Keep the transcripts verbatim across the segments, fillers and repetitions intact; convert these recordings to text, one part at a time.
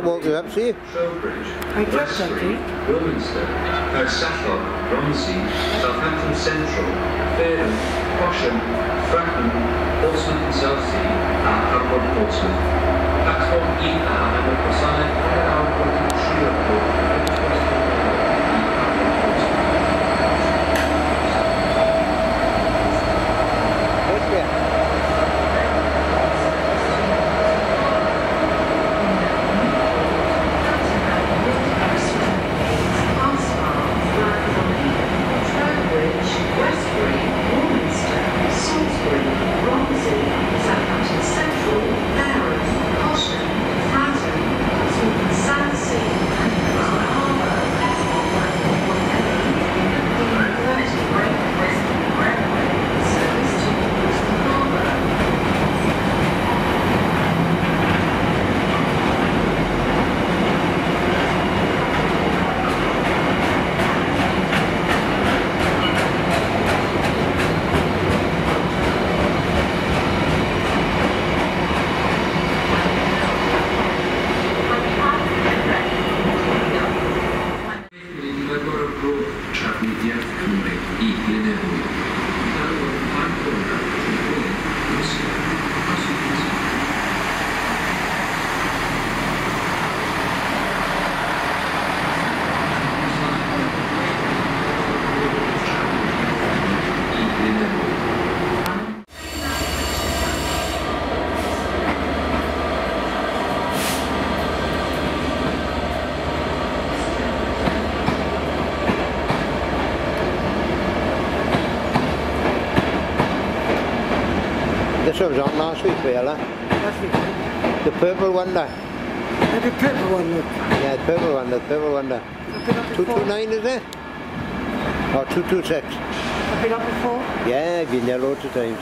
walk you up, see? Trowbridge, I trust that, Westbury, eh? Wilminster, Hersathog, Romsey, Southampton Central, Fareham, Horsham, Fratton, Portsmouth and Southsea, and Hamburg Portsmouth. Platform E A and the Cosine and our Portland Trio This was on last week, Viola. Last week. The purple one there. And the purple one, look. Yeah, the purple one, the purple one there. two two nine is it? Or two two six? I've been up before? Yeah, I've been there loads of times.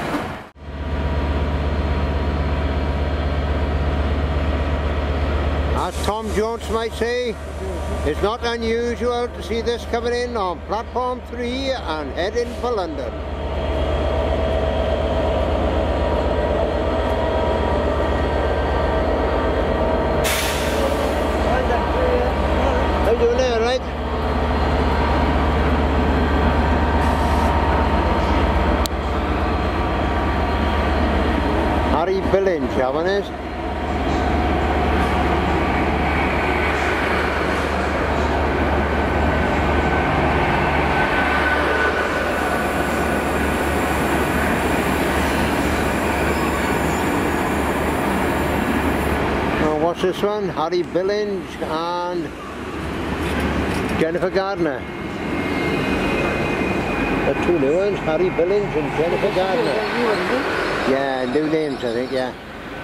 As Tom Jones might say, it's not unusual to see this coming in on platform three and heading for London. How you doing there, right? Harry Billings, haven't it? Now what's this one? Harry Billings and Jennifer Gardner. The two new ones, Harry Billings and Jennifer Gardner. Yeah, new names I think, yeah.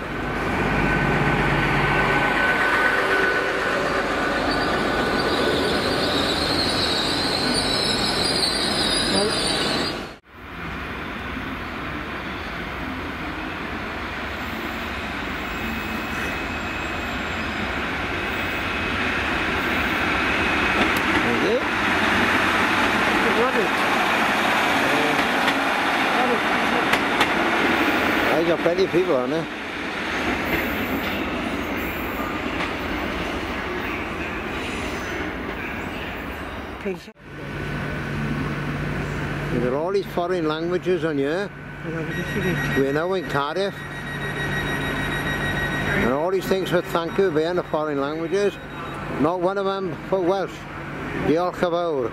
I got plenty of people on there. There are all these foreign languages on here. We're now in Cardiff. And all these things for thank you there in the foreign languages. Not one of them for Welsh. Diolch yn fawr.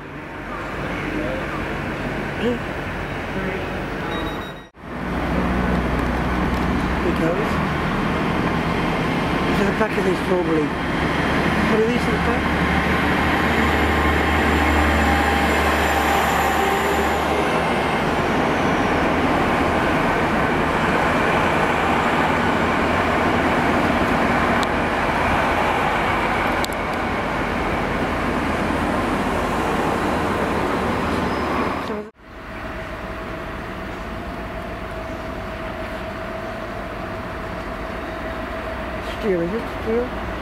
Because there's a pack of these probably. What are these in the pack? Steel, is it steel?